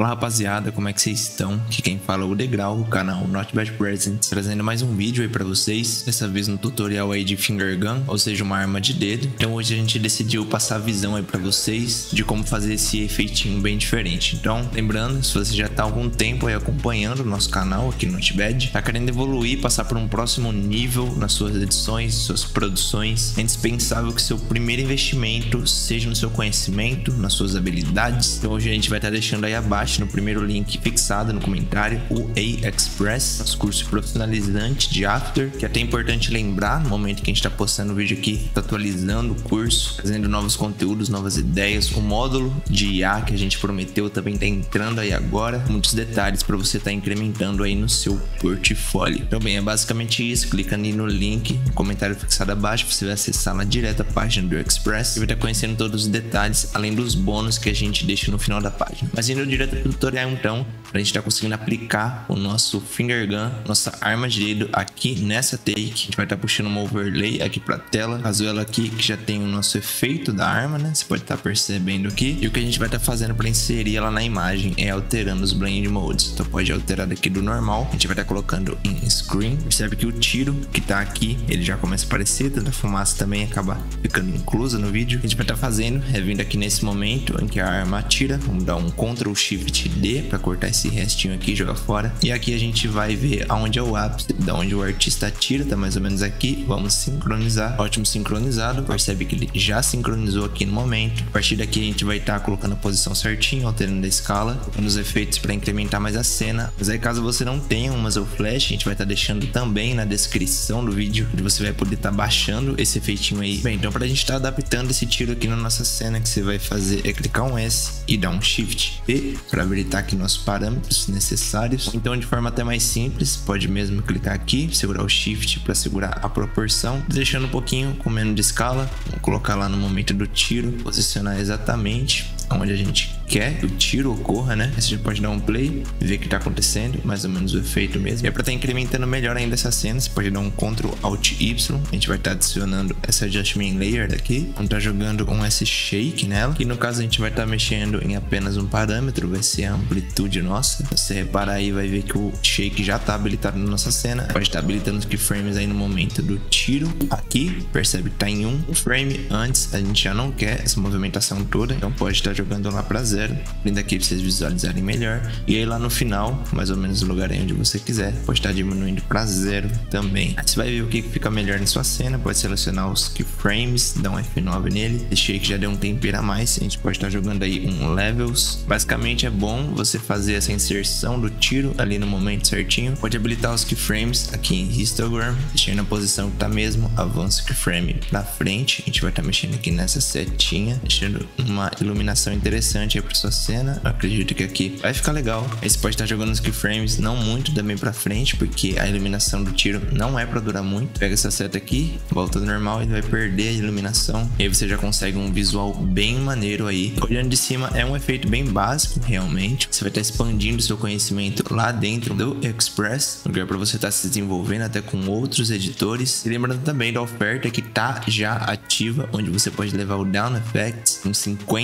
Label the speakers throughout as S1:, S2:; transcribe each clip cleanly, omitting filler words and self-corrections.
S1: Olá rapaziada, como é que vocês estão? Aqui quem fala é o Degrau, o canal Not Bad Presents, trazendo mais um vídeo aí pra vocês, dessa vez no tutorial aí de Finger Gun, ou seja, uma arma de dedo. Então hoje a gente decidiu passar a visão aí pra vocês de como fazer esse efeitinho bem diferente. Então, lembrando, se você já tá há algum tempo aí acompanhando o nosso canal aqui no Not Bad, tá querendo evoluir, passar por um próximo nível nas suas edições, suas produções, é indispensável que seu primeiro investimento seja no seu conhecimento, nas suas habilidades. Então hoje a gente vai estar deixando aí abaixo no primeiro link fixado no comentário o AExpress, nosso curso profissionalizante de After, que é até importante lembrar no momento que a gente está postando o vídeo aqui, tá atualizando o curso, trazendo novos conteúdos, novas ideias. O módulo de IA que a gente prometeu também tá entrando aí agora, muitos detalhes para você estar incrementando aí no seu portfólio. Então bem, é basicamente isso. Clica ali no link no comentário fixado abaixo, você vai acessar lá direto a página do Express e vai estar conhecendo todos os detalhes, além dos bônus que a gente deixa no final da página. Mas indo direto pro tutorial então, pra gente estar conseguindo aplicar o nosso Finger Gun, nossa arma de dedo aqui nessa take. A gente vai estar puxando uma overlay aqui pra tela, caso ela aqui que já tem o nosso efeito da arma, né? Você pode estar percebendo aqui. E o que a gente vai estar fazendo para inserir ela na imagem é alterando os blend modes. Então pode alterar daqui do normal, a gente vai estar colocando em screen. Percebe que o tiro que tá aqui, ele já começa a aparecer, tanta fumaça também acaba ficando inclusa no vídeo. A gente vai estar fazendo é vindo aqui nesse momento em que a arma atira, vamos dar um Ctrl Shift D para cortar esse restinho aqui e jogar fora. E aqui a gente vai ver aonde é o ápice, da onde o artista atira, tá mais ou menos aqui. Vamos sincronizar, ótimo sincronizado. Percebe que ele já sincronizou aqui no momento. A partir daqui a gente vai estar colocando a posição certinho, alterando a escala, colocando os efeitos para incrementar mais a cena. Mas aí caso você não tenha um muzzle flash, a gente vai estar deixando também na descrição do vídeo, onde você vai poder estar baixando esse efeitinho aí. Bem, então pra gente estar adaptando esse tiro aqui na nossa cena, que você vai fazer é clicar um S e dar um Shift P para habilitar aqui nossos parâmetros necessários. Então de forma até mais simples, pode mesmo clicar aqui, segurar o Shift para segurar a proporção, deixando um pouquinho com menos de escala. Vamos colocar lá no momento do tiro, posicionar exatamente onde a gente quer que o tiro ocorra, né? Aí você pode dar um play, ver o que tá acontecendo, mais ou menos o efeito mesmo. E é pra estar incrementando melhor ainda essa cena, você pode dar um Ctrl Alt Y. A gente vai estar adicionando essa Adjustment Layer daqui. Vamos estar jogando um S-Shake nela, que no caso a gente vai estar mexendo em apenas um parâmetro, vai ser a amplitude nossa. Se você reparar aí, vai ver que o Shake já tá habilitado na nossa cena. Pode estar habilitando os keyframes aí no momento do tiro. Aqui, percebe que tá em um frame antes, a gente já não quer essa movimentação toda, então pode estar jogando lá para 0, vindo aqui para vocês visualizarem melhor. E aí lá no final, mais ou menos no lugar aí onde você quiser, pode estar diminuindo para 0 também. Aí você vai ver o que fica melhor na sua cena, pode selecionar os keyframes, dar um F9 nele. Esse shake já deu um tempero a mais, a gente pode estar jogando aí um levels. Basicamente é bom você fazer essa inserção do tiro ali no momento certinho. Pode habilitar os keyframes aqui em histogram, deixando na posição que tá mesmo, avança o keyframe para frente. A gente vai estar mexendo aqui nessa setinha, deixando uma iluminação interessante aí para sua cena. Eu acredito que aqui vai ficar legal. Aí você pode estar jogando os keyframes não muito também para frente, porque a iluminação do tiro não é para durar muito. Pega essa seta aqui, volta ao normal e vai perder a iluminação. E aí você já consegue um visual bem maneiro aí. Olhando de cima é um efeito bem básico, realmente. Você vai estar expandindo seu conhecimento lá dentro do Express, lugar para você estar se desenvolvendo até com outros editores. E lembrando também da oferta que tá já ativa, onde você pode levar o Down Effects com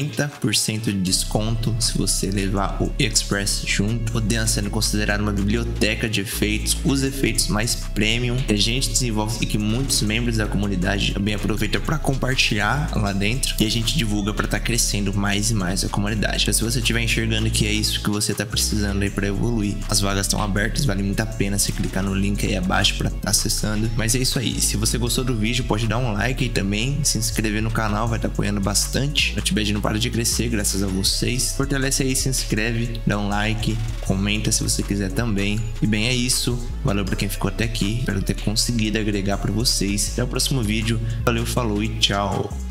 S1: 50% de desconto se você levar o Express junto, podendo sendo considerado uma biblioteca de efeitos, os efeitos mais premium que a gente desenvolve e que muitos membros da comunidade também aproveitam para compartilhar lá dentro, e a gente divulga para estar crescendo mais e mais a comunidade. Então, se você estiver enxergando que é isso que você está precisando aí para evoluir, as vagas estão abertas, vale muito a pena você clicar no link aí abaixo para estar acessando. Mas é isso aí, se você gostou do vídeo, pode dar um like e também se inscrever no canal, vai estar apoiando bastante. O Notbad não para de crescer graças a vocês. Fortalece aí, se inscreve, dá um like, comenta se você quiser também. E bem, é isso. Valeu pra quem ficou até aqui. Espero ter conseguido agregar pra vocês. Até o próximo vídeo. Valeu, falou e tchau.